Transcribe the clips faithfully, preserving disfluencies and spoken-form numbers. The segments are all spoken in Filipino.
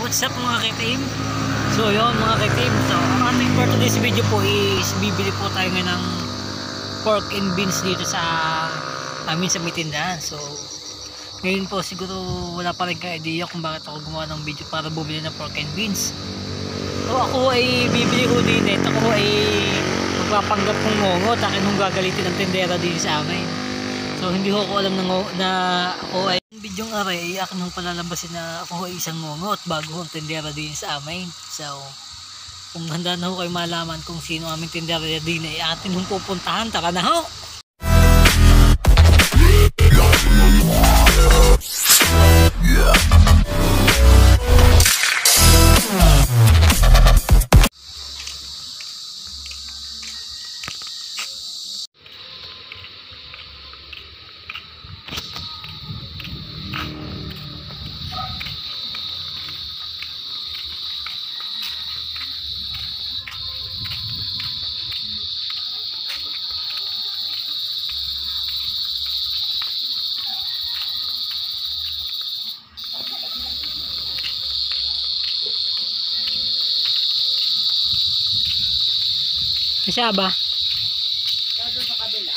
what's up mga ka-team? So yun mga ka-team, so ang ating for today's video po is bibili po tayo ngayon ng pork and beans dito sa amin sa may tindahan. So ngayon po siguro wala pa rin ka-idea kung bakit ako gumawa ng video para bumili ng pork and beans. So ako ay bibili ko din eh, ako ay magpapanggap kong ngongot, akin nung gagalitin ng tindera din sa amin. So hindi ko alam na, na ako ay yung bidyong aray ay akin nung palalabasin na ako ay isang ngongot bago ang tindera din sa amin. So kung handa na ho kayo malaman kung sino aming tindera din ay atin nung pupuntahan, tara na ho! Siya ba? Sa kabila.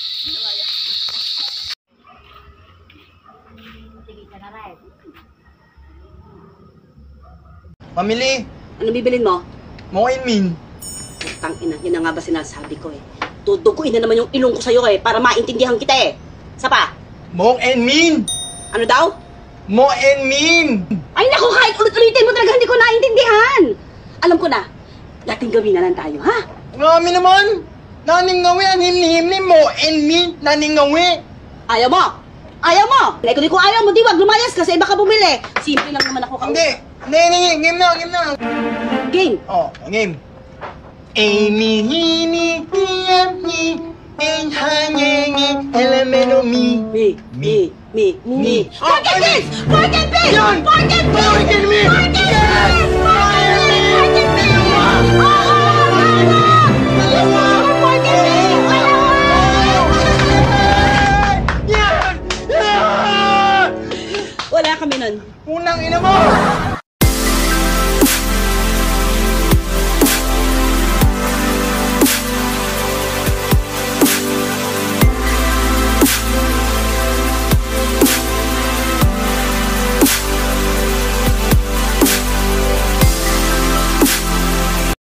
Mamili! Ano bibilin mo? Mo and min. Tangina, yun na nga ba sinasabi ko eh. Tuduguin na naman yung ilong ko sa'yo eh, para maintindihan kita eh. Isa pa? Mo and min! Ano daw? Mo and min! Ay naku, kahit ulit-ulitin mo talaga hindi ko naintindihan. Alam ko na, dating gawin na lang tayo, ha? Ngami naman! Naning ngawi ang himni-himni mo and min! Naning ngawi! Ayaw mo! Ayaw mo! Like, kung ayaw mo, di wag lumayas kasi iba ka bumili. Simple lang naman ako. Hindi! Hindi, hindi, game na, game na! Game? Oh, game. Amy, hini, tiyami, en hanyengi, elemento mi. Me, me, me, me. Me. Pork and beans! Pork and beans! Yan! Pork and beans! Pork and beans! Pork and beans!